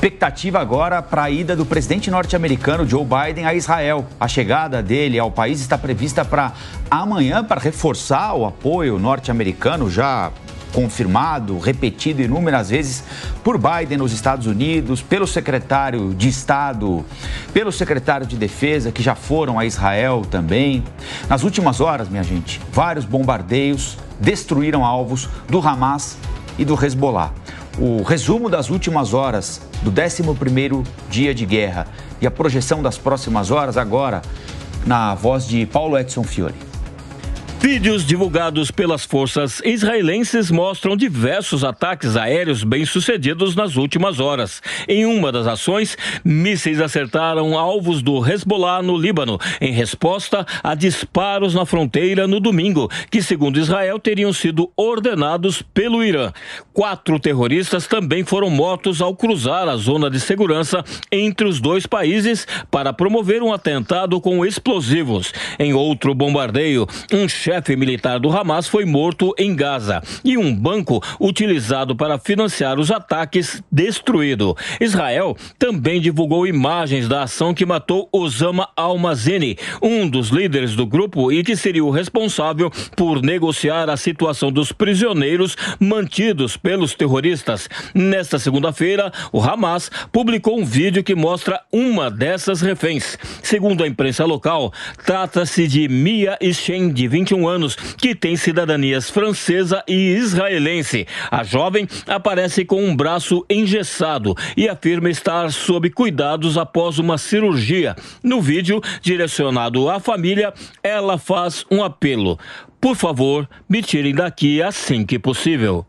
Expectativa agora para a ida do presidente norte-americano Joe Biden a Israel. A chegada dele ao país está prevista para amanhã para reforçar o apoio norte-americano já confirmado, repetido inúmeras vezes por Biden nos Estados Unidos, pelo secretário de Estado, pelo secretário de Defesa, que já foram a Israel também. Nas últimas horas, minha gente, vários bombardeios destruíram alvos do Hamas e do Hezbollah. O resumo das últimas horas do 11º dia de guerra e a projeção das próximas horas agora na voz de Paulo Edson Fiore. Vídeos divulgados pelas forças israelenses mostram diversos ataques aéreos bem-sucedidos nas últimas horas. Em uma das ações, mísseis acertaram alvos do Hezbollah no Líbano, em resposta a disparos na fronteira no domingo, que, segundo Israel, teriam sido ordenados pelo Irã. 4 terroristas também foram mortos ao cruzar a zona de segurança entre os dois países para promover um atentado com explosivos. Em outro bombardeio, um chefe militar do Hamas foi morto em Gaza e um banco utilizado para financiar os ataques destruído. Israel também divulgou imagens da ação que matou Osama Al-Mazini, um dos líderes do grupo e que seria o responsável por negociar a situação dos prisioneiros mantidos pelos terroristas. Nesta segunda-feira, o Hamas publicou um vídeo que mostra uma dessas reféns. Segundo a imprensa local, trata-se de Mia Ishen, de 21 anos, que tem cidadanias francesa e israelense. A jovem aparece com um braço engessado e afirma estar sob cuidados após uma cirurgia. No vídeo, direcionado à família, ela faz um apelo: por favor, me tirem daqui assim que possível.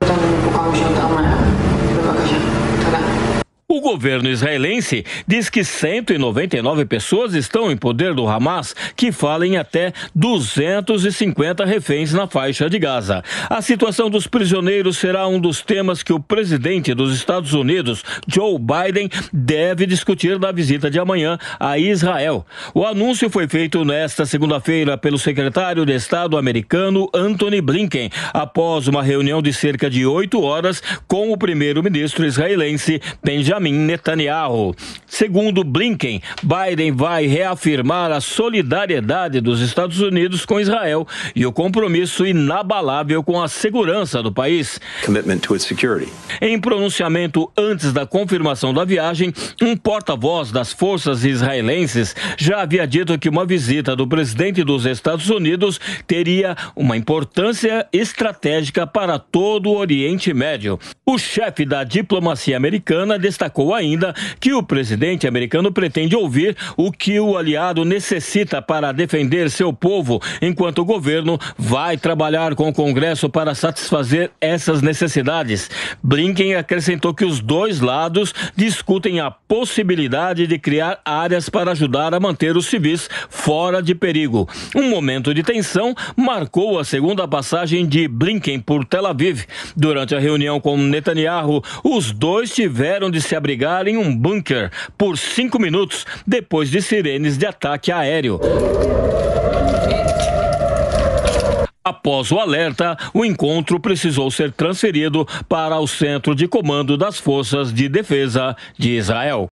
O governo israelense diz que 199 pessoas estão em poder do Hamas, que fala em até 250 reféns na faixa de Gaza. A situação dos prisioneiros será um dos temas que o presidente dos Estados Unidos, Joe Biden, deve discutir na visita de amanhã a Israel. O anúncio foi feito nesta segunda-feira pelo secretário de Estado americano Antony Blinken, após uma reunião de cerca de 8 horas com o primeiro-ministro israelense Benjamin Netanyahu. Segundo Blinken, Biden vai reafirmar a solidariedade dos Estados Unidos com Israel e o compromisso inabalável com a segurança do país. Em pronunciamento antes da confirmação da viagem, um porta-voz das forças israelenses já havia dito que uma visita do presidente dos Estados Unidos teria uma importância estratégica para todo o Oriente Médio. O chefe da diplomacia americana destacou ainda que o presidente americano pretende ouvir o que o aliado necessita para defender seu povo, enquanto o governo vai trabalhar com o Congresso para satisfazer essas necessidades. Blinken acrescentou que os dois lados discutem a possibilidade de criar áreas para ajudar a manter os civis fora de perigo. Um momento de tensão marcou a segunda passagem de Blinken por Tel Aviv. Durante a reunião com Netanyahu, os dois tiveram de se abrigar em um bunker por 5 minutos depois de sirenes de ataque aéreo. Após o alerta, o encontro precisou ser transferido para o Centro de Comando das Forças de Defesa de Israel.